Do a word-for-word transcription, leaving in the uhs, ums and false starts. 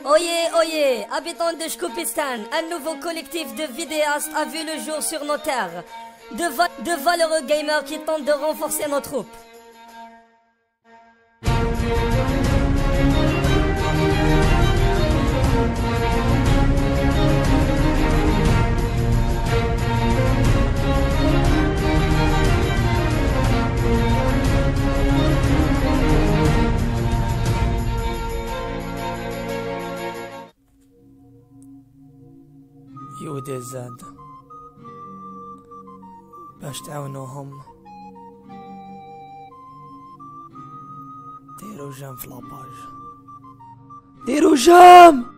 Oyez, oyez, habitants de Shkupistan, un nouveau collectif de vidéastes a vu le jour sur nos terres. De, va de valeureux gamers qui tentent de renforcer nos troupes. يودي الزاد باش تعاونوهم ديروا جام في لاباج ديروا جام.